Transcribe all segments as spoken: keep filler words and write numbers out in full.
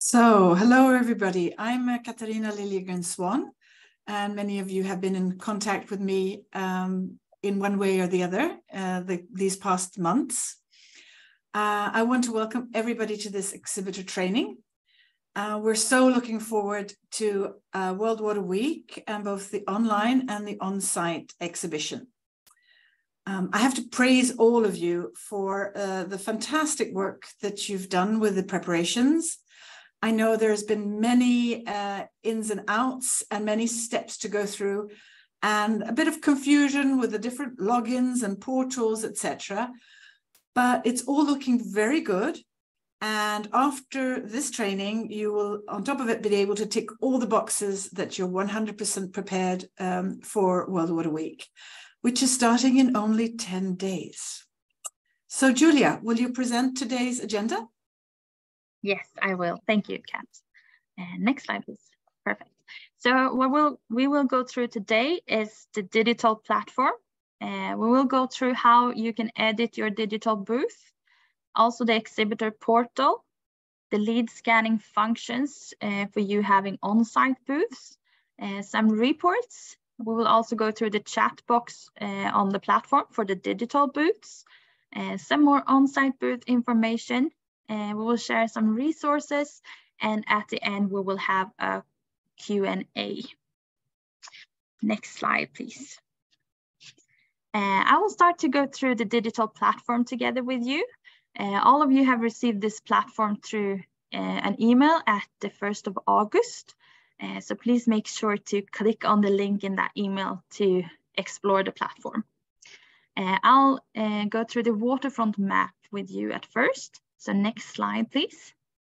So, hello everybody. I'm uh, Katarina Liljegren-Swan, and many of you have been in contact with me um, in one way or the other uh, the, these past months. Uh, I want to welcome everybody to this exhibitor training. Uh, we're so looking forward to uh, World Water Week and both the online and the on-site exhibition. Um, I have to praise all of you for uh, the fantastic work that you've done with the preparations. I know there's been many uh, ins and outs and many steps to go through and a bit of confusion with the different logins and portals, et cetera. But it's all looking very good. And after this training, you will, on top of it, be able to tick all the boxes that you're one hundred percent prepared um, for World Water Week, which is starting in only ten days. So Julia, will you present today's agenda? Yes, I will. Thank you, Kat. And next slide, please. Perfect. So what we'll, we will go through today is the digital platform. Uh, we will go through how you can edit your digital booth, also the exhibitor portal, the lead scanning functions uh, for you having on-site booths, uh, some reports. We will also go through the chat box uh, on the platform for the digital booths, uh, some more on-site booth information. And we will share some resources, and at the end we will have a Q and A. Next slide, please. Uh, I will start to go through the digital platform together with you. Uh, all of you have received this platform through uh, an email at the first of August. Uh, so please make sure to click on the link in that email to explore the platform. Uh, I'll uh, go through the waterfront map with you at first. So next slide, please.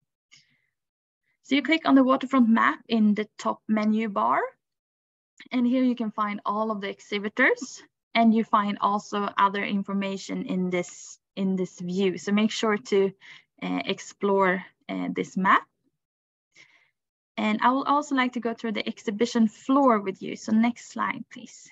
So you click on the waterfront map in the top menu bar, and here you can find all of the exhibitors, and you find also other information in this, in this view. So make sure to uh, explore uh, this map. And I would also like to go through the exhibition floor with you. So next slide, please.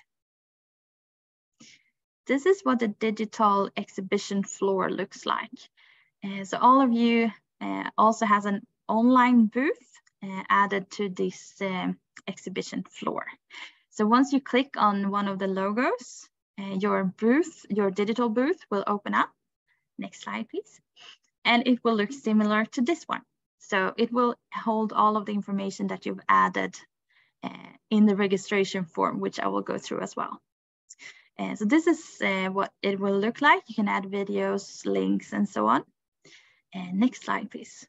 This is what the digital exhibition floor looks like. Uh, so all of you uh, also has an online booth uh, added to this um, exhibition floor. So once you click on one of the logos, uh, your booth, your digital booth will open up. Next slide, please. And it will look similar to this one. So it will hold all of the information that you've added uh, in the registration form, which I will go through as well. Uh, so this is uh, what it will look like. You can add videos, links, and so on. And next slide, please.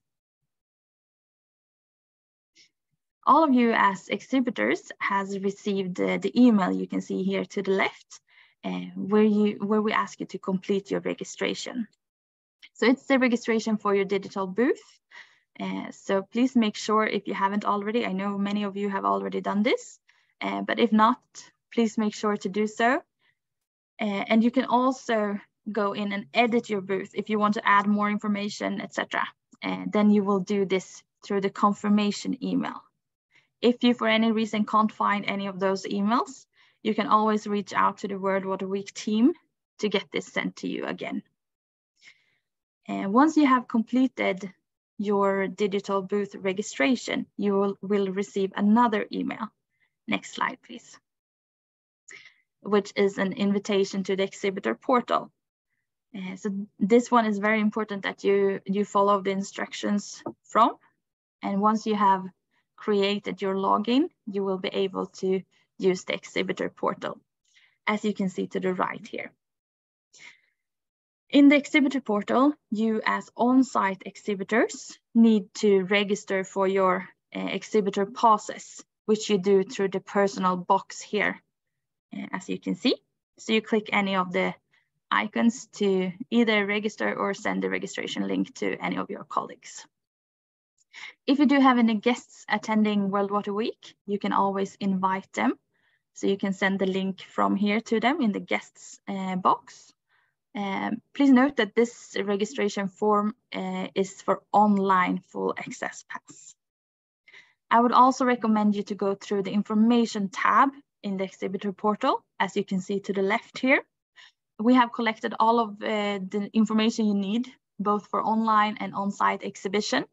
All of you as exhibitors has received uh, the email you can see here to the left, uh, where, you, where we ask you to complete your registration. So it's the registration for your digital booth. Uh, so please make sure, if you haven't already, I know many of you have already done this, uh, but if not, please make sure to do so. Uh, and you can also go in and edit your booth if you want to add more information, et cetera. And then you will do this through the confirmation email. If you, for any reason, can't find any of those emails, you can always reach out to the World Water Week team to get this sent to you again. And once you have completed your digital booth registration, you will, will receive another email. Next slide, please. Which is an invitation to the exhibitor portal. Uh, so this one is very important that you, you follow the instructions from. And once you have created your login, you will be able to use the exhibitor portal, as you can see to the right here. In the exhibitor portal, you as on-site exhibitors need to register for your uh, exhibitor passes, which you do through the personal box here, uh, as you can see. So you click any of the icons to either register or send the registration link to any of your colleagues. If you do have any guests attending World Water Week, you can always invite them. So you can send the link from here to them in the guests uh, box. Um, please note that this registration form uh, is for online full access pass. I would also recommend you to go through the information tab in the exhibitor portal, as you can see to the left here. We have collected all of uh, the information you need, both for online and on-site exhibition.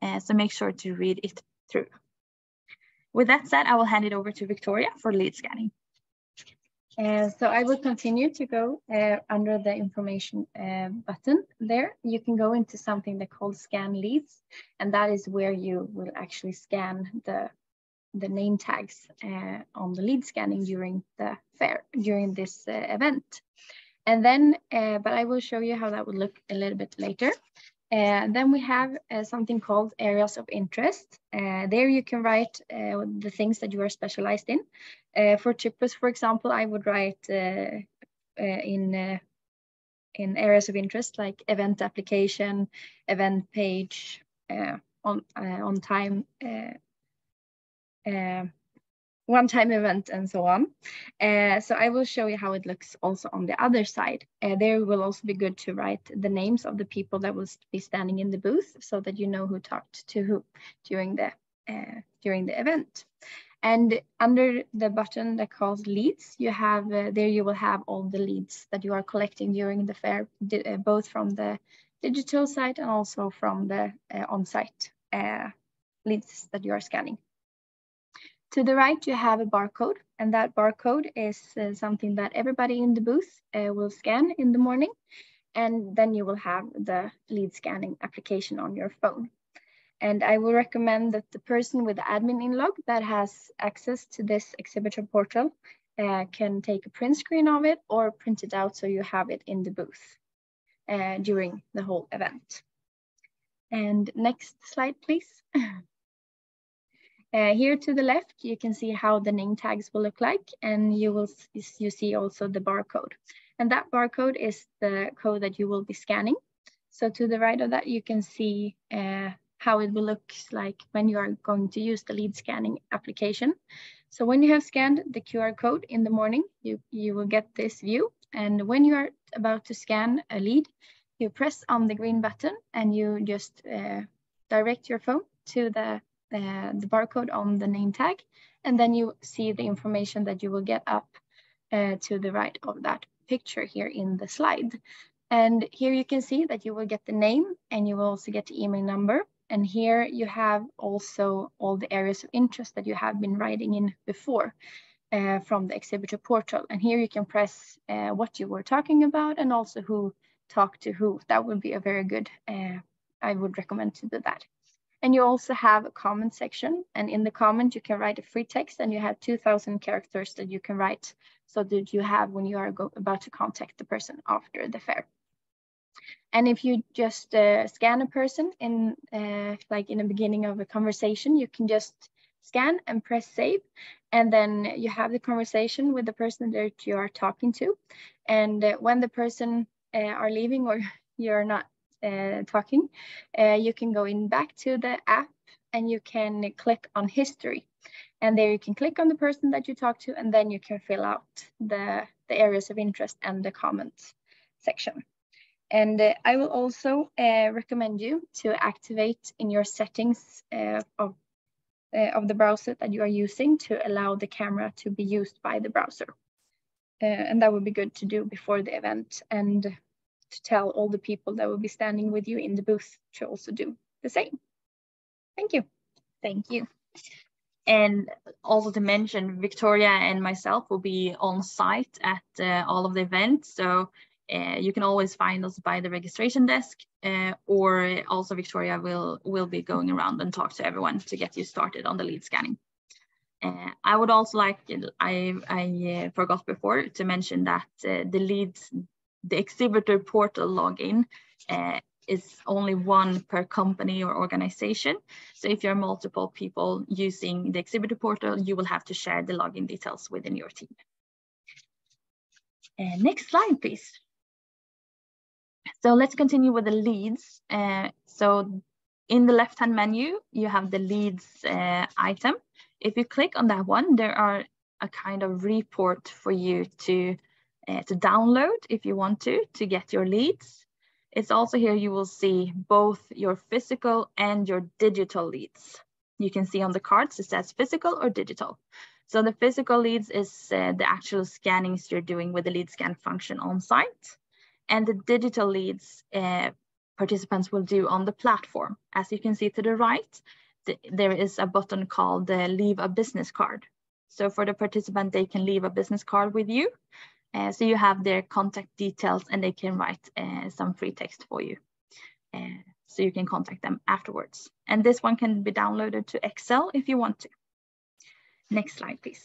Uh, so make sure to read it through. With that said, I will hand it over to Victoria for lead scanning. Uh, so I will continue to go uh, under the information uh, button there. You can go into something they call scan leads, and that is where you will actually scan the, the name tags uh, on the lead scanning during the fair, during this uh, event. And then, uh, but I will show you how that would look a little bit later. Uh, then we have uh, something called areas of interest. Uh, there you can write uh, the things that you are specialized in. Uh, for Chippers, for example, I would write uh, uh, in, uh, in areas of interest like event application, event page, uh, on, uh, on time, uh, uh, one-time event, and so on. Uh, so I will show you how it looks also on the other side. Uh, there will also be good to write the names of the people that will be standing in the booth so that you know who talked to who during the, uh, during the event. And under the button that calls leads, you have, uh, there you will have all the leads that you are collecting during the fair, uh, both from the digital side and also from the uh, on-site uh, leads that you are scanning. To the right, you have a barcode, and that barcode is uh, something that everybody in the booth uh, will scan in the morning, and then you will have the lead scanning application on your phone. And I will recommend that the person with the admin in-log that has access to this Exhibitor portal uh, can take a print screen of it or print it out so you have it in the booth uh, during the whole event. And next slide, please. Uh, here to the left, you can see how the name tags will look like, and you will you see also the barcode. And that barcode is the code that you will be scanning. So to the right of that, you can see uh, how it will look like when you are going to use the lead scanning application. So when you have scanned the Q R code in the morning, you, you will get this view. And when you are about to scan a lead, you press on the green button and you just uh, direct your phone to the Uh, the barcode on the name tag, and then you see the information that you will get up uh, to the right of that picture here in the slide. And here you can see that you will get the name and you will also get the email number. And here you have also all the areas of interest that you have been writing in before uh, from the Exhibitor portal. And here you can press uh, what you were talking about and also who talked to who. That would be a very good, uh, I would recommend to do that. And you also have a comment section, and in the comment you can write a free text, and you have two thousand characters that you can write so that you have when you are go about to contact the person after the fair. And if you just uh, scan a person in uh, like in the beginning of a conversation, you can just scan and press save, and then you have the conversation with the person that you are talking to. And uh, when the person uh, are leaving or you're not Uh, talking, uh, you can go in back to the app and you can click on history, and there you can click on the person that you talked to, and then you can fill out the, the areas of interest and the comments section. And uh, I will also uh, recommend you to activate in your settings uh, of, uh, of the browser that you are using to allow the camera to be used by the browser. Uh, and that would be good to do before the event, and to tell all the people that will be standing with you in the booth to also do the same. Thank you. Thank you. And also to mention, Victoria and myself will be on site at uh, all of the events. So uh, you can always find us by the registration desk, uh, or also Victoria will, will be going around and talk to everyone to get you started on the lead scanning. Uh, I would also like, I, I uh, forgot before to mention that uh, the leads The Exhibitor portal login uh, is only one per company or organization. So if you're multiple people using the Exhibitor portal, you will have to share the login details within your team. Uh, next slide, please. So let's continue with the leads. Uh, so in the left-hand menu, you have the leads uh, item. If you click on that one, there are a kind of report for you to Uh, to download if you want to, to get your leads. It's also here you will see both your physical and your digital leads. You can see on the cards it says physical or digital. So the physical leads is uh, the actual scannings you're doing with the lead scan function on site. And the digital leads uh, participants will do on the platform. As you can see to the right, th there is a button called uh, Leave a Business Card. So for the participant, they can leave a business card with you. Uh, so you have their contact details and they can write uh, some free text for you. Uh, so you can contact them afterwards. And this one can be downloaded to Excel if you want to. Next slide, please.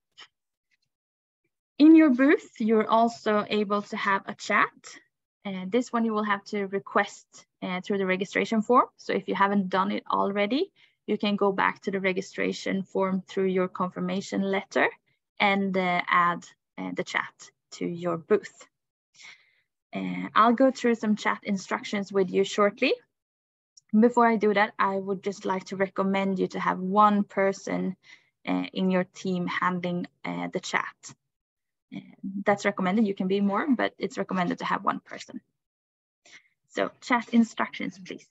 In your booth, you're also able to have a chat. Uh, this one you will have to request uh, through the registration form. So if you haven't done it already, you can go back to the registration form through your confirmation letter and uh, add uh, the chat to your booth. Uh, I'll go through some chat instructions with you shortly. Before I do that, I would just like to recommend you to have one person uh, in your team handling uh, the chat. Uh, that's recommended. You can be more, but it's recommended to have one person. So chat instructions, please.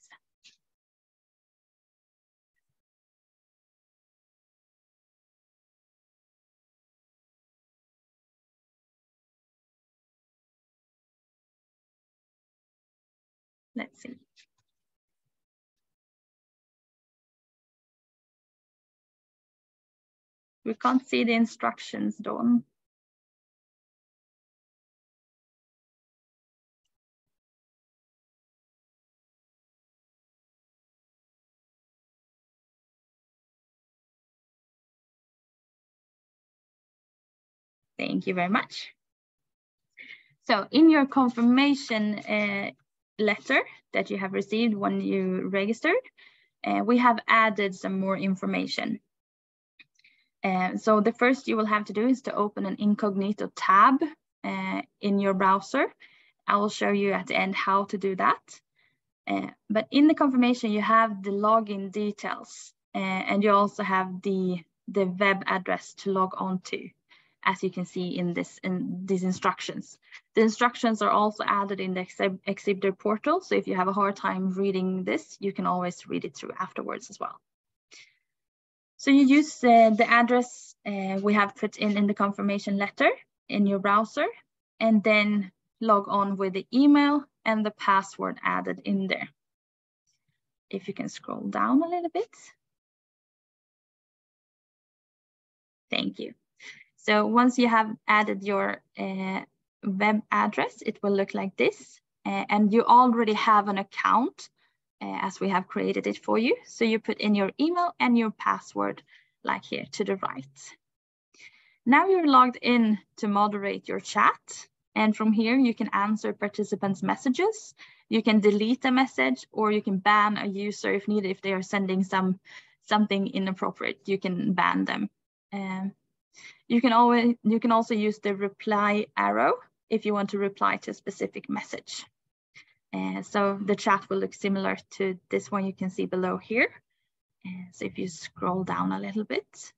Let's see. We can't see the instructions, Dawn. Thank you very much. So in your confirmation uh, letter that you have received when you registered, uh, we have added some more information. Uh, so the first you will have to do is to open an incognito tab uh, in your browser. I will show you at the end how to do that. Uh, but in the confirmation, you have the login details uh, and you also have the, the web address to log on to, as you can see in, this, in these instructions. The instructions are also added in the Exhibitor portal. So if you have a hard time reading this, you can always read it through afterwards as well. So you use uh, the address uh, we have put in in the confirmation letter in your browser, and then log on with the email and the password added in there. If you can scroll down a little bit. Thank you. So once you have added your uh, web address, it will look like this. Uh, and you already have an account uh, as we have created it for you. So you put in your email and your password like here to the right. Now you're logged in to moderate your chat. And from here, you can answer participants' messages. You can delete a message, or you can ban a user if needed. If they are sending some something inappropriate, you can ban them. Um, you can always you can also use the reply arrow if you want to reply to a specific message. Uh, so the chat will look similar to this one you can see below here. Uh, so if you scroll down a little bit.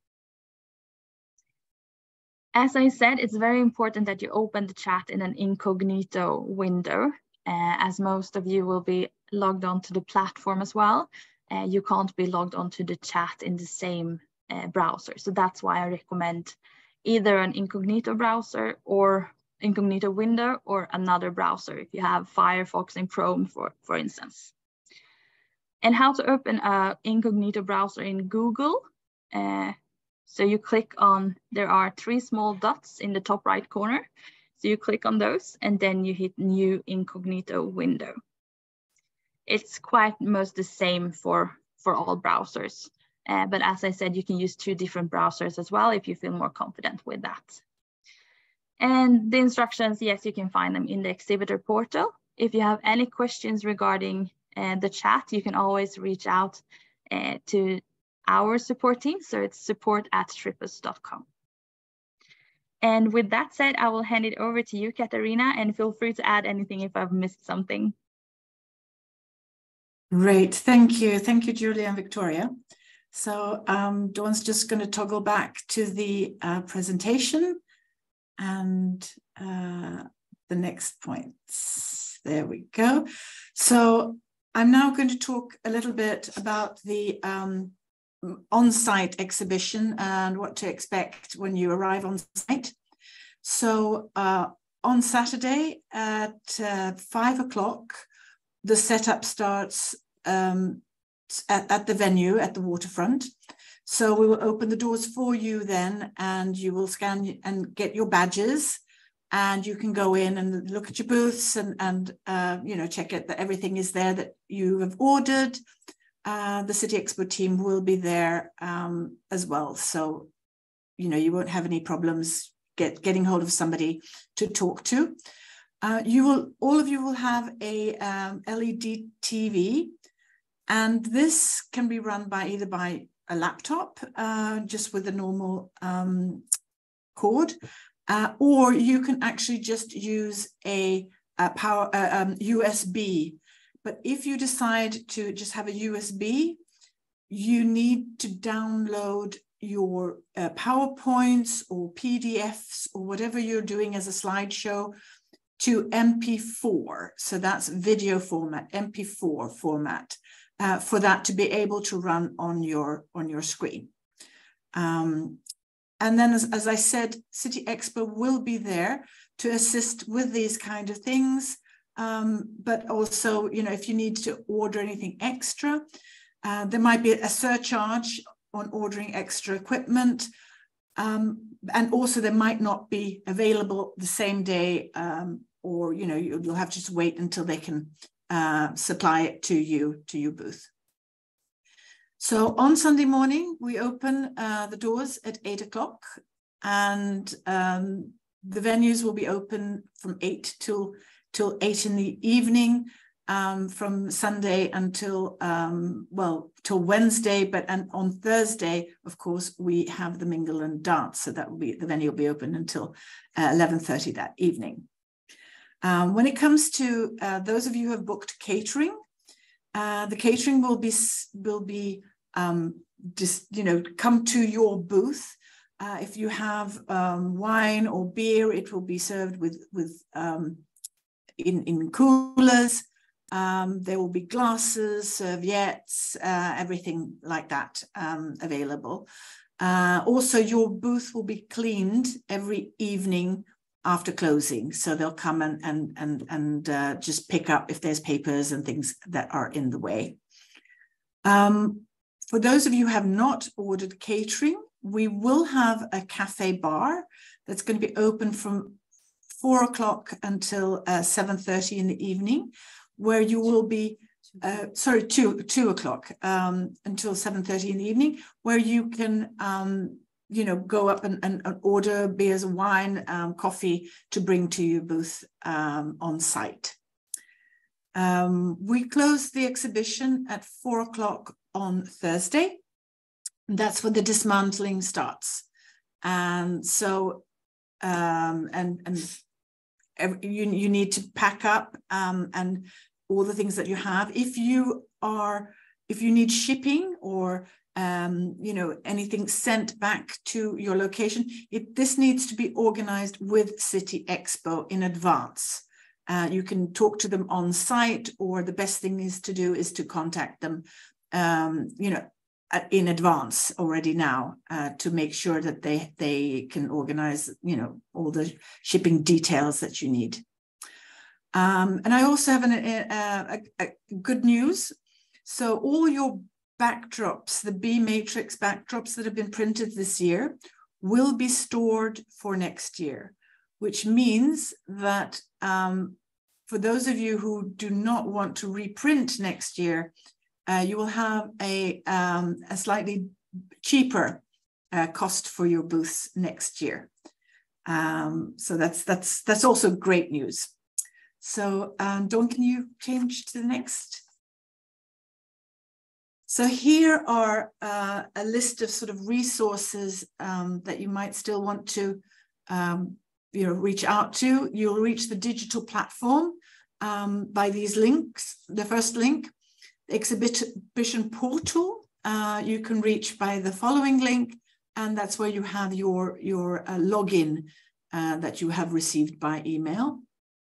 As I said, it's very important that you open the chat in an incognito window, uh, as most of you will be logged onto the platform as well. Uh, you can't be logged onto the chat in the same uh, browser. So that's why I recommend either an incognito browser or incognito window or another browser if you have Firefox and Chrome, for, for instance. And how to open an incognito browser in Google. Uh, So you click on, there are three small dots in the top right corner. So you click on those and then you hit new incognito window. It's quite most the same for, for all browsers. Uh, but as I said, you can use two different browsers as well if you feel more confident with that. And the instructions, yes, you can find them in the Exhibitor portal. If you have any questions regarding uh, the chat, you can always reach out uh, to our support team. So it's support at tripus dot com. And with that said, I will hand it over to you, Katarina, and feel free to add anything if I've missed something. Great, thank you. Thank you, Julia and Victoria. So um, Dawn's just going to toggle back to the uh, presentation and uh, the next points. There we go. So I'm now going to talk a little bit about the um, on-site exhibition and what to expect when you arrive on site. So uh, on Saturday at uh, five o'clock, the setup starts um, at, at the venue, at the waterfront. So we will open the doors for you then, and you will scan and get your badges, and you can go in and look at your booths and, and uh, you know, check it that everything is there that you have ordered. Uh, the City Expo team will be there um, as well. So, you know, you won't have any problems get, getting hold of somebody to talk to. Uh, you will, all of you will have a um, L E D T V, and this can be run by either by a laptop, uh, just with a normal um, cord, uh, or you can actually just use a, a power uh, um, U S B. But if you decide to just have a U S B, you need to download your uh, PowerPoints or P D Fs or whatever you're doing as a slideshow to M P four. So that's video format, M P four format, uh, for that to be able to run on your, on your screen. Um, and then, as, as I said, City Expo will be there to assist with these kind of things. Um, but also, you know, if you need to order anything extra, uh, there might be a surcharge on ordering extra equipment. Um, and also there might not be available the same day, um, or, you know, you, you'll have to just wait until they can uh, supply it to you, to your booth. So on Sunday morning, we open uh, the doors at eight o'clock, and um, the venues will be open from eight till till eight in the evening, um, from Sunday until, um, well, till Wednesday. But and on Thursday, of course, we have the mingle and dance. So that will be, the venue will be open until uh, eleven thirty that evening. Um, when it comes to uh, those of you who have booked catering, uh, the catering will be, will be um, just, you know, come to your booth. Uh, if you have um, wine or beer, it will be served with, with um, In, in coolers. Um, there will be glasses, serviettes, uh, everything like that um, available. Uh, also, your booth will be cleaned every evening after closing. So they'll come and, and, and, and uh, just pick up if there's papers and things that are in the way. Um, for those of you who have not ordered catering, we will have a cafe bar that's going to be open from four o'clock until uh, seven thirty in the evening, where you will be, uh, sorry, two, two o'clock um, until seven thirty in the evening, where you can, um, you know, go up and, and, and order beers, wine, um, coffee to bring to your booth um, on site. Um, we close the exhibition at four o'clock on Thursday. That's when the dismantling starts. And so, um, and, and You, you need to pack up um, and all the things that you have. If you are, if you need shipping or, um, you know, anything sent back to your location, it, this needs to be organized with City Expo in advance. Uh, you can talk to them on site, or the best thing is to do is to contact them, um, you know, in advance already now, uh, to make sure that they they can organize, you know, all the shipping details that you need. Um, and I also have an, a, a, a good news. So all your backdrops, the B matrix backdrops that have been printed this year, will be stored for next year, which means that um, for those of you who do not want to reprint next year, Uh, you will have a, um, a slightly cheaper uh, cost for your booths next year. Um, so that's, that's, that's also great news. So um, Dawn, can you change to the next? So here are uh, a list of sort of resources um, that you might still want to um, you know, reach out to. You'll reach the digital platform um, by these links. The first link, exhibition portal, uh, you can reach by the following link, and that's where you have your, your uh, login uh, that you have received by email.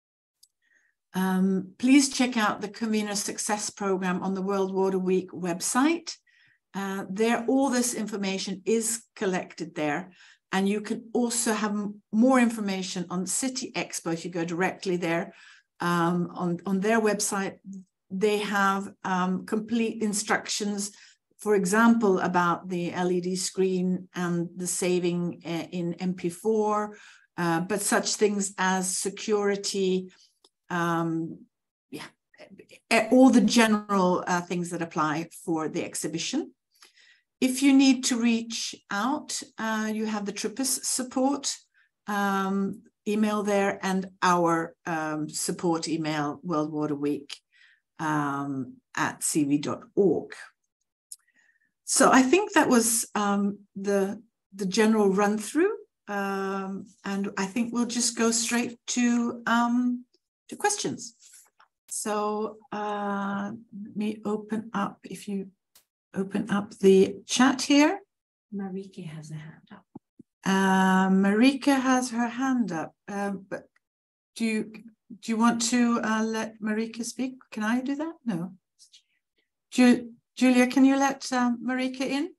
Um, please check out the Convenor Success Program on the World Water Week website. Uh, there, all this information is collected there, and you can also have more information on City Expo if you go directly there. Um, on, on their website, they have um, complete instructions, for example, about the L E D screen and the saving uh, in M P four, uh, but such things as security, um, yeah, all the general uh, things that apply for the exhibition. If you need to reach out, uh, you have the TRIPPIS support um, email there, and our um, support email, World Water Week um, at c v dot org. So I think that was um, the, the general run through, um, and I think we'll just go straight to, um, to questions. So uh, let me open up, if you open up the chat here. Marika has a hand up. Uh, Marika has her hand up, uh, but do you do you want to uh, let Marika speak? Can I do that? No. Ju Julia, can you let um, Marika in?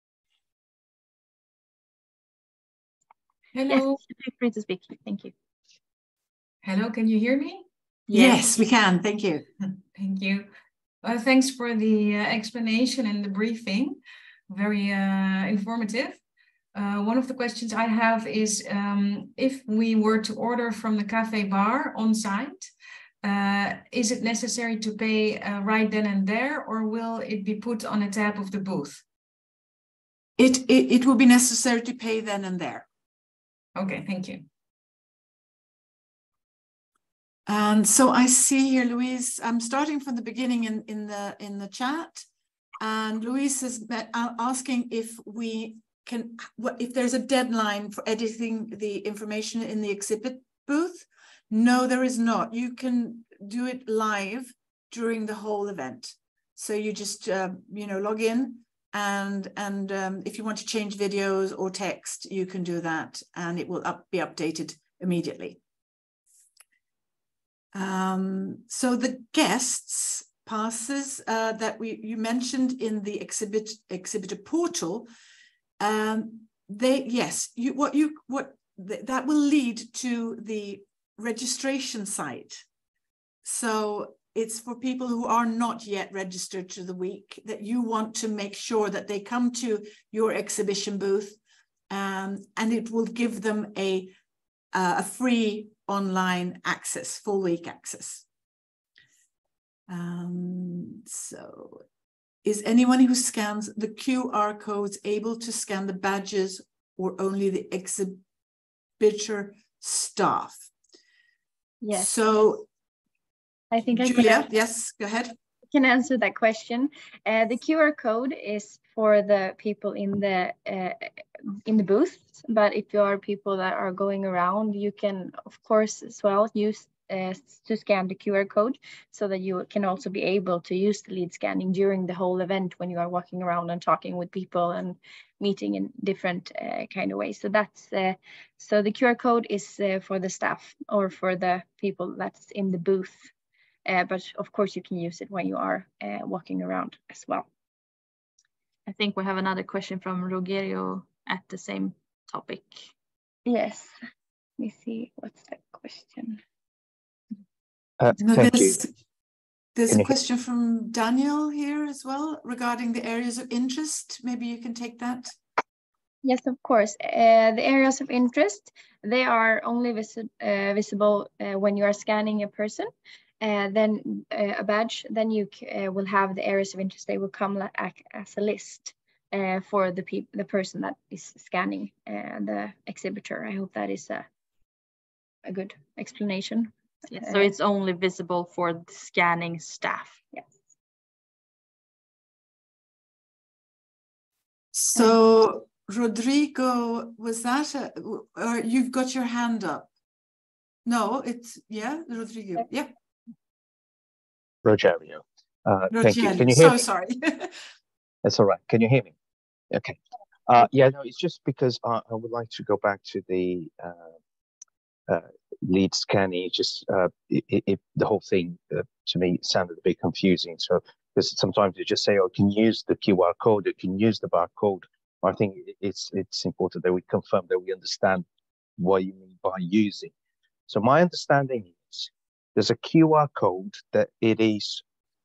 Hello. Yes, feel free to speak. Thank you. Hello, can you hear me? Yes, yes we can. Thank you. Thank you. Uh, thanks for the uh, explanation and the briefing. Very uh, informative. Uh, one of the questions I have is um, if we were to order from the cafe bar on site, uh, is it necessary to pay uh, right then and there, or will it be put on a tab of the booth? It, it, it will be necessary to pay then and there. Okay, thank you. And so I see here, Louise, I'm starting from the beginning in, in, the, in the chat, and Louise is asking if we can, what if there's a deadline for editing the information in the exhibit booth? No, there is not. You can do it live during the whole event. So you just, uh, you know, log in, and, and um, if you want to change videos or text, you can do that, and it will up, be updated immediately. Um, so the guests passes uh, that we you mentioned in the exhibit exhibitor portal, um, they yes you what you what th that will lead to the registration site. So it's for people who are not yet registered to the week, that you want to make sure that they come to your exhibition booth, um, and it will give them a uh, a free online access, full week access. Um, so is anyone who scans the Q R codes able to scan the badges, or only the exhibitor staff? Yes. So I think I Julia, can, yes, go ahead. I can answer that question. Uh, the Q R code is for the people in the uh, in the booth, but if you are people that are going around, you can of course as well use uh, to scan the Q R code, so that you can also be able to use the lead scanning during the whole event when you are walking around and talking with people and meeting in different uh, kind of ways. So that's uh, so the Q R code is uh, for the staff or for the people that's in the booth. Uh, but of course you can use it when you are uh, walking around as well. I think we have another question from Rogerio at the same topic. Yes, let me see, what's that question? Uh, No, thank there's, you. there's Can a you question from Daniel here as well regarding the areas of interest. Maybe you can take that. Yes, of course. Uh, the areas of interest, they are only visi uh, visible uh, when you are scanning a person. Uh, then uh, a badge, then you uh, will have the areas of interest. They will come like, as a list uh, for the pe the person that is scanning uh, the exhibitor. I hope that is a, a good explanation. Yes, so it's only visible for the scanning staff. Yes. So Rodrigo, was that a, or you've got your hand up? No, it's, yeah, Rodrigo, yeah. Rogerio. Uh, Rogerio. Thank you. Can you hear so me? sorry. That's all right. Can you hear me? Okay. Uh, yeah, no, it's just because I, I would like to go back to the uh, uh, lead scanning. It just uh, it, it, the whole thing uh, to me sounded a bit confusing. So because sometimes you just say, "Oh, can you use the Q R code? Or can you use the barcode?" I think it's it's important that we confirm that we understand what you mean by using. So my understanding is there's a Q R code that it is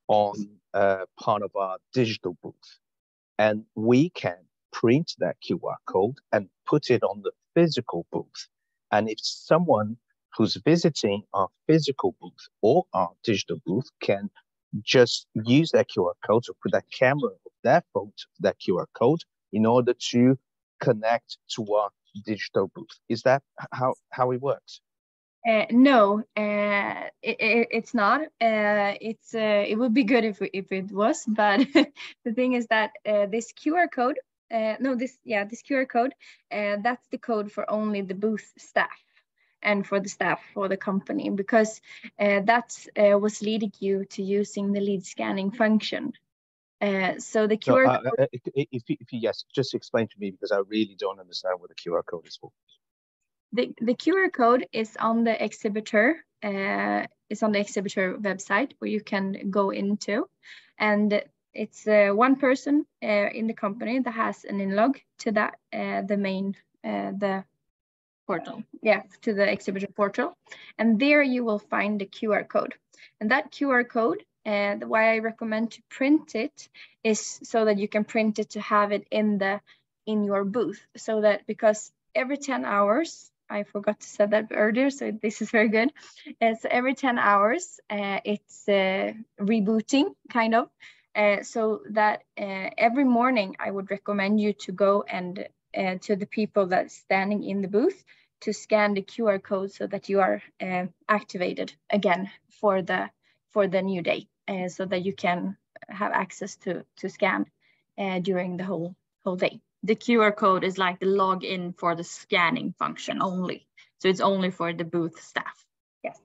on uh, part of our digital booth. And we can print that Q R code and put it on the physical booth. And if someone who's visiting our physical booth or our digital booth can just use that Q R code to put that camera of their phone to that Q R code in order to connect to our digital booth. Is that how, how it works? Uh, no, uh, it, it, it's not. Uh, it's uh, it would be good if if it was, but the thing is that uh, this Q R code, uh, no, this yeah, this Q R code, uh, that's the code for only the booth staff and for the staff for the company, because uh, that's uh, what's leading you to using the lead scanning function. Uh, so the Q R so, uh, code. If, if, if yes, just explain to me, because I really don't understand what the Q R code is for. The, the Q R code is on the Exhibitor, uh, it's on the Exhibitor website where you can go into, and it's uh, one person uh, in the company that has an in-log to that, uh, the main, uh, the portal, yeah, to the Exhibitor portal, and there you will find the Q R code. And that Q R code, and uh, why I recommend to print it is so that you can print it to have it in the in your booth, so that because every ten hours, I forgot to say that earlier, so this is very good. Uh, so every ten hours, uh, it's uh, rebooting, kind of. Uh, so that uh, every morning, I would recommend you to go and uh, to the people that's standing in the booth to scan the Q R code so that you are uh, activated again for the for the new day, uh, so that you can have access to to scan uh, during the whole whole day. The Q R code is like the login for the scanning function only. So it's only for the booth staff. Yes.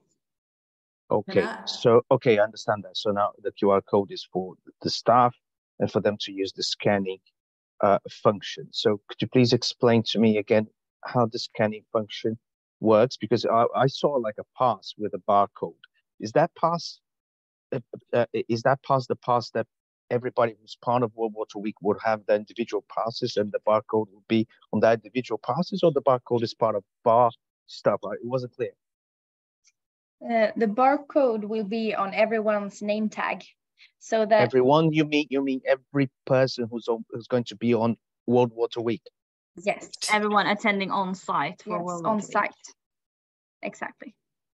Okay, so, okay, I understand that. So now the Q R code is for the staff and for them to use the scanning uh, function. So could you please explain to me again how the scanning function works? Because I, I saw like a pass with a barcode. Is that pass, uh, uh, is that pass the pass that everybody who's part of World Water Week would have the individual passes and the barcode would be on that individual passes, or the barcode is part of bar stuff? It wasn't clear. Uh, the barcode will be on everyone's name tag, so that everyone you mean you mean every person who's on, who's going to be on World Water Week. Yes, everyone attending on site for yes, World on Water site. Week. Exactly.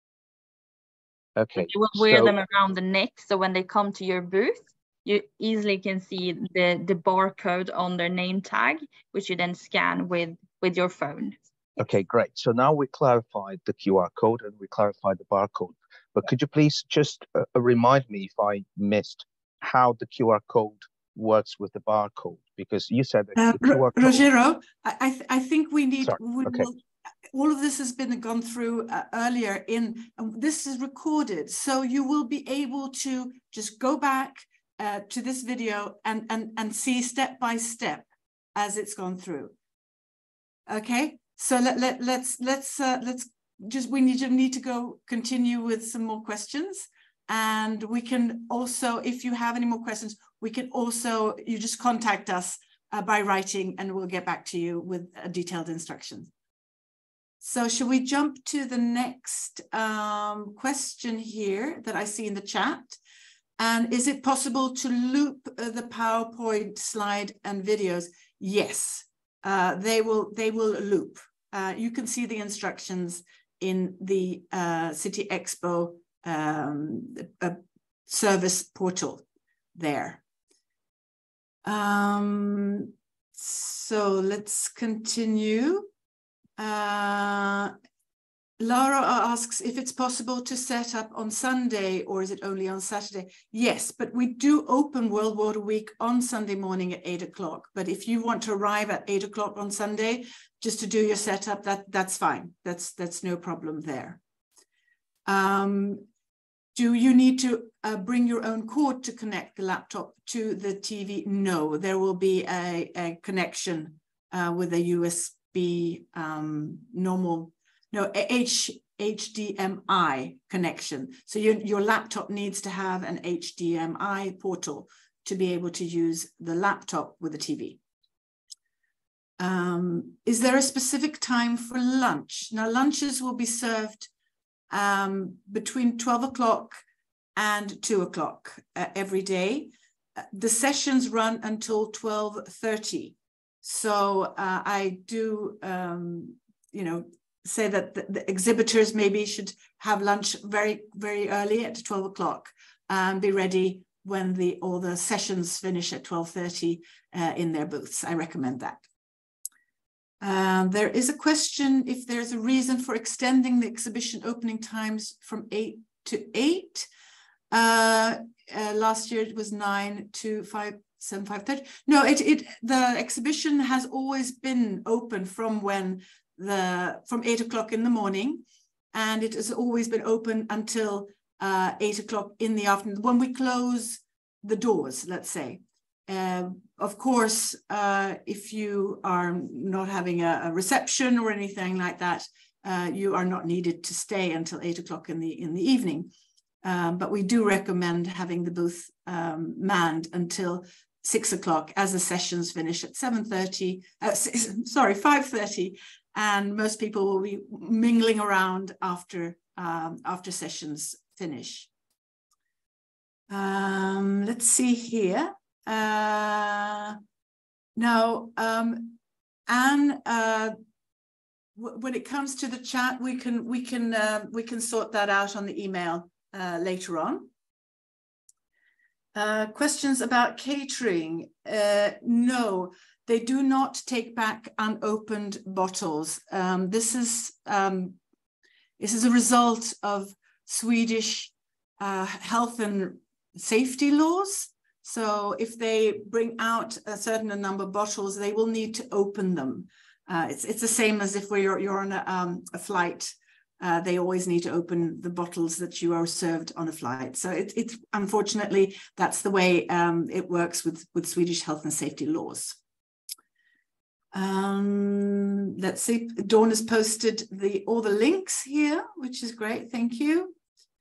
Okay. And you will wear so, them around the neck, so when they come to your booth, you easily can see the the barcode on their name tag, which you then scan with with your phone. Okay, great. So now we clarified the Q R code and we clarified the barcode. But could you please just uh, remind me if I missed how the Q R code works with the barcode? Because you said that uh, the Q R code. Rogero, I I, th I think we need. Sorry. We Okay. will, all of this has been gone through uh, earlier. In um, this is recorded, so you will be able to just go back uh, to this video and and and see step by step as it's gone through. Okay. So let, let, let's let's uh, let's just we need to need to go continue with some more questions, and we can also, if you have any more questions, we can also you just contact us uh, by writing, and we'll get back to you with uh, detailed instructions. So should we jump to the next um, question here that I see in the chat? And is it possible to loop uh, the PowerPoint slide and videos? Yes, uh, they will they will loop. Uh, you can see the instructions in the uh, City Expo um, uh, service portal there. Um, so let's continue. Uh, Laura asks if it's possible to set up on Sunday, or is it only on Saturday? Yes, but we do open World Water Week on Sunday morning at eight o'clock. But if you want to arrive at eight o'clock on Sunday just to do your setup, that, that's fine. That's, that's no problem there. Um, do you need to uh, bring your own cord to connect the laptop to the T V? No, there will be a, a connection uh, with a U S B um, normal No, H, H D M I connection. So your, your laptop needs to have an H D M I portal to be able to use the laptop with the T V. Um, is there a specific time for lunch? Now, lunches will be served um, between twelve o'clock and two o'clock uh, every day. Uh, the sessions run until twelve thirty. So uh, I do, um, you know, say that the, the exhibitors maybe should have lunch very, very early at twelve o'clock and be ready when the all the sessions finish at twelve thirty uh, in their booths. I recommend that. Um, there is a question if there's a reason for extending the exhibition opening times from eight to eight. Uh, uh, last year it was nine to five, seven, five thirty. No, it it the exhibition has always been open from when the from eight o'clock in the morning, and it has always been open until uh, eight o'clock in the afternoon when we close the doors. Let's say. Uh, of course, uh, if you are not having a, a reception or anything like that, uh, you are not needed to stay until eight o'clock in the in the evening. Um, but we do recommend having the booth um, manned until six o'clock, as the sessions finish at seven thirty. Uh, sorry, five thirty, and most people will be mingling around after um, after sessions finish. Um, let's see here. Uh, now, um, Anne, uh, w when it comes to the chat, we can we can uh, we can sort that out on the email uh, later on. Uh, questions about catering? Uh, no, they do not take back unopened bottles. Um, this is um, this is a result of Swedish uh, health and safety laws. So if they bring out a certain number of bottles, they will need to open them. Uh, it's, it's the same as if you're, you're on a, um, a flight. Uh, they always need to open the bottles that you are served on a flight. So it, it, unfortunately, that's the way um, it works with, with Swedish health and safety laws. Um, let's see, Dawn has posted the, all the links here, which is great, thank you.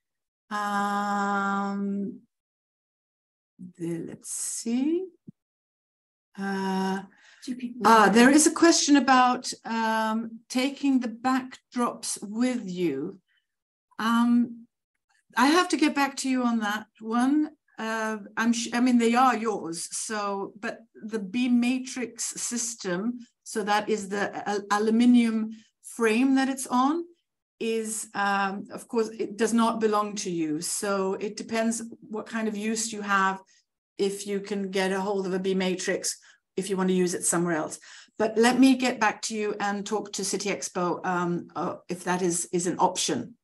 Um, The, let's see. Uh, ah, there is a question about um, taking the backdrops with you. Um, I have to get back to you on that one. Uh, I'm I mean, they are yours. So, but the B matrix system, so that is the aluminium frame that it's on, is, um, of course, it does not belong to you. So it depends what kind of use you have, if you can get a hold of a B matrix, if you want to use it somewhere else. But let me get back to you and talk to City Expo um, uh, if that is, is an option.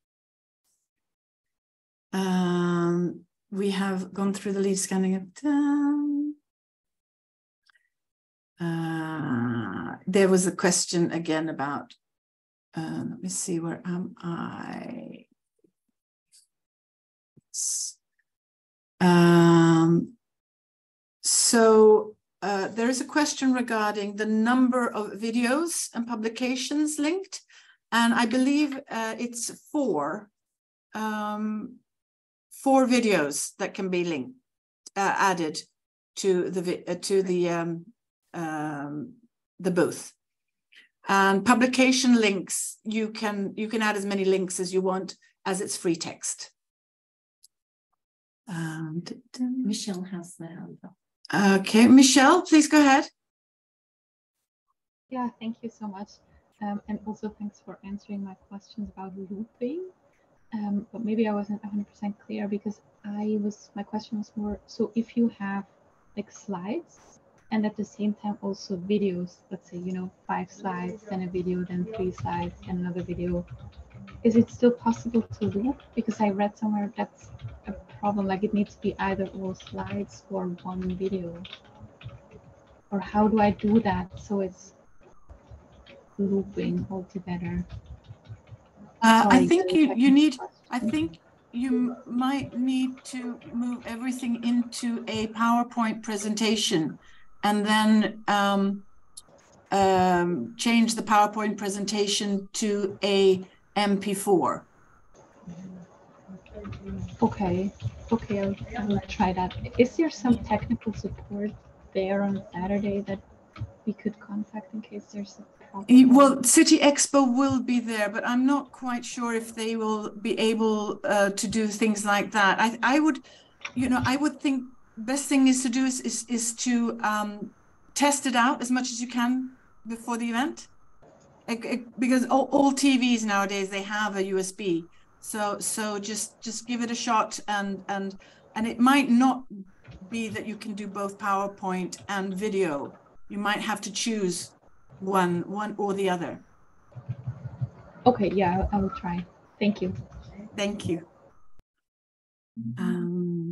Um, we have gone through the lead scanning of um, uh, there was a question again about Uh, let me see, where am I? Um, so uh, there is a question regarding the number of videos and publications linked, and I believe uh, it's four, um, four videos that can be linked, uh, added to the uh, to the um, um, the booth. And publication links, you can you can add as many links as you want, as it's free text. Um, Michelle has the hand up. Okay, Michelle, please go ahead. Yeah, thank you so much. Um, and also thanks for answering my questions about looping. Um, but maybe I wasn't one hundred percent clear, because I was, my question was more, so if you have like slides, and at the same time also videos, let's say, you know, five slides, then a video, then three slides, and another video. Is it still possible to loop? Because I read somewhere that's a problem, like it needs to be either all slides or one video. Or how do I do that so it's looping altogether? Uh, I think you, you need, I think you might need to move everything into a PowerPoint presentation, and then um, um, change the PowerPoint presentation to a M P four. Okay, okay, I'll, I'll try that. Is there some technical support there on Saturday that we could contact in case there's a problem? Well, City Expo will be there, but I'm not quite sure if they will be able uh, to do things like that. I, I would, you know, I would think best thing is to do is is, is to um, test it out as much as you can before the event, it, it, because all, all T Vs nowadays they have a U S B. So so just just give it a shot, and and and it might not be that you can do both PowerPoint and video. You might have to choose one one or the other. Okay, yeah, I, I will try. Thank you. Thank you. Um,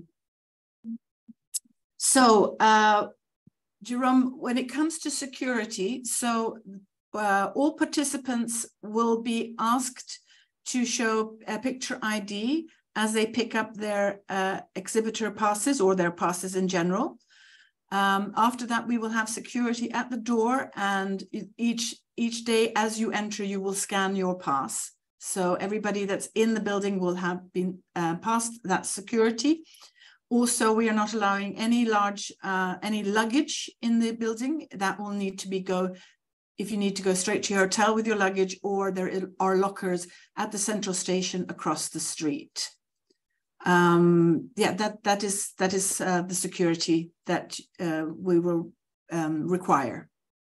so, uh, Jerome, when it comes to security, so uh, all participants will be asked to show a picture I D as they pick up their uh, exhibitor passes or their passes in general. Um, after that, we will have security at the door, and each each day as you enter, you will scan your pass. So everybody that's in the building will have been uh, passed that security. Also, we are not allowing any large, uh, any luggage in the building. That will need to be go, if you need to go straight to your hotel with your luggage, or there are lockers at the central station across the street. Um, yeah, that that is that is uh, the security that uh, we will um, require.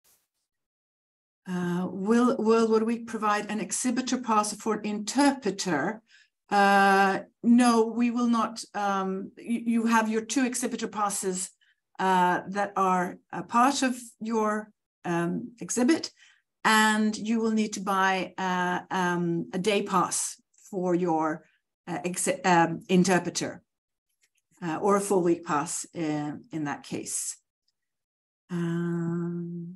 Uh, will World Water Week provide an exhibitor pass for an interpreter? Uh, no, we will not. Um, you, you have your two exhibitor passes uh, that are a part of your um, exhibit, and you will need to buy uh, um, a day pass for your uh, um, interpreter, uh, or a full week pass in, in that case. Um,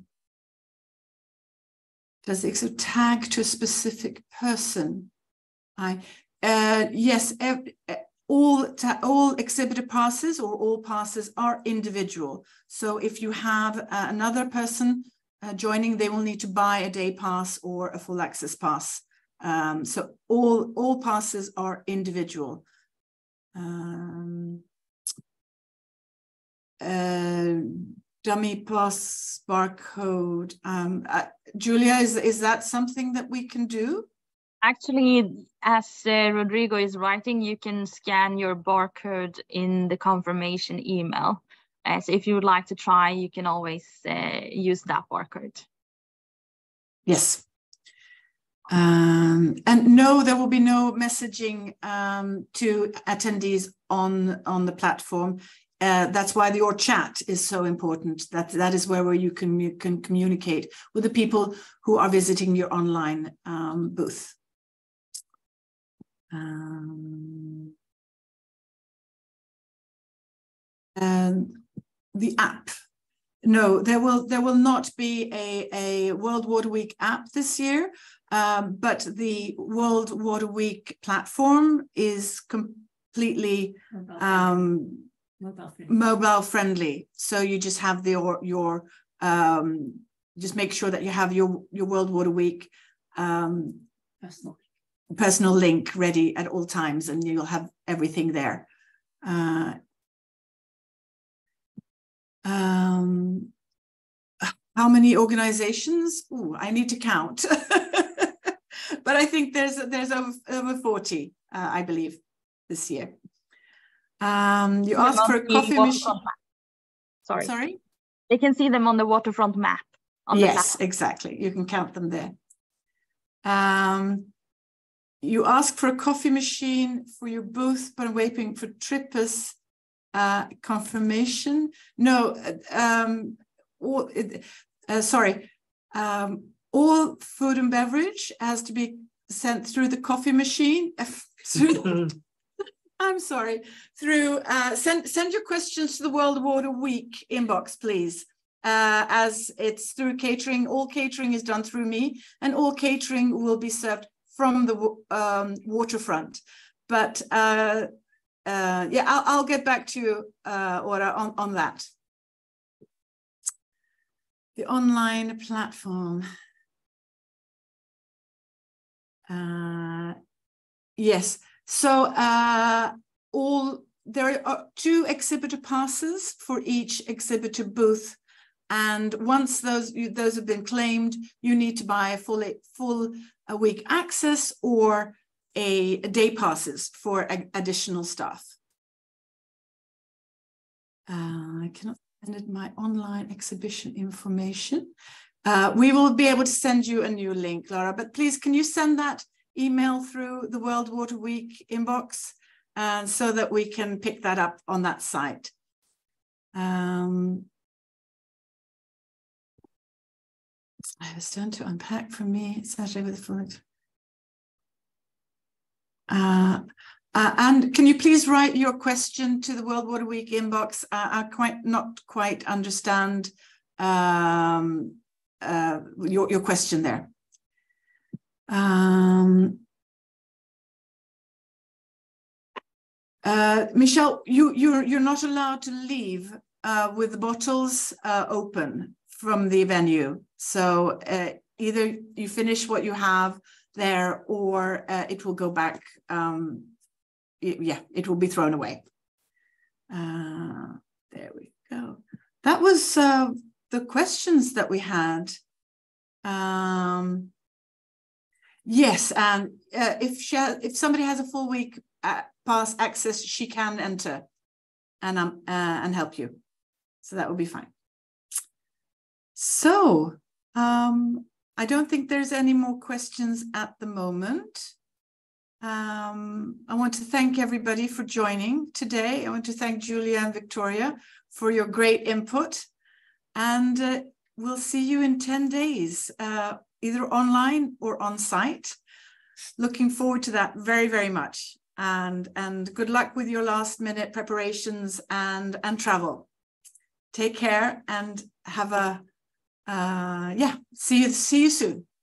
does it tag to a specific person? I uh, yes, every, all all exhibitor passes or all passes are individual. So if you have uh, another person uh, joining, they will need to buy a day pass or a full access pass. Um, so all all passes are individual. Um, uh, dummy pass barcode. Um, uh, Julia, is is that something that we can do? Actually, as uh, Rodrigo is writing, you can scan your barcode in the confirmation email. Uh, so if you would like to try, you can always uh, use that barcode. Yes. Um, and no, there will be no messaging um, to attendees on, on the platform. Uh, that's why your chat is so important. That, that is where, where you can, can communicate with the people who are visiting your online um, booth. Um, and the app. No, there will there will not be a, a World Water Week app this year, um, but the World Water Week platform is completely um, mobile, friendly. mobile friendly. So you just have the, your your um, just make sure that you have your your World Water Week um, personal personal link ready at all times, and you'll have everything there. Uh, um, how many organizations? Ooh, I need to count. But I think there's there's over, over forty, uh, I believe, this year. Um, you asked for a coffee machine. Sorry. Sorry? They can see them on the waterfront map. On yes, the exactly. You can count them there. Um, You ask for a coffee machine for your booth, but I'm waiting for Trippus uh, confirmation. No, um, all, uh, sorry. Um, all food and beverage has to be sent through the coffee machine. through, I'm sorry. Through uh, send send your questions to the World Water Week inbox, please. Uh, as it's through catering, all catering is done through me, and all catering will be served from the um, waterfront. But uh, uh, yeah, I'll, I'll get back to you, uh, Ora, on, on that. The online platform. Uh, yes, so uh, all there are two exhibitor passes for each exhibitor booth And once those, you, those have been claimed, you need to buy a full, full a week access or a, a day passes for a, additional staff. Uh, I cannot send it my online exhibition information. Uh, we will be able to send you a new link, Laura, but please, can you send that email through the World Water Week inbox uh, so that we can pick that up on that site. Um, I have a stone to unpack for me, Saturday with food. Uh, uh, and can you please write your question to the World Water Week inbox? Uh, I quite not quite understand um, uh, your, your question there. Um, uh, Michelle, you, you're, you're not allowed to leave uh, with the bottles uh, open from the venue. So uh, either you finish what you have there or uh, it will go back. Um, it, yeah, it will be thrown away. Uh, there we go. That was uh, the questions that we had. Um, yes, and uh, if she, if somebody has a full week uh, pass access, she can enter and um uh, and help you. So that will be fine. So um, I don't think there's any more questions at the moment. Um, I want to thank everybody for joining today. I want to thank Julia and Victoria for your great input. And uh, we'll see you in ten days, uh, either online or on site. Looking forward to that very, very much. And, and good luck with your last minute preparations and, and travel. Take care and have a, uh, yeah, see you, see you soon.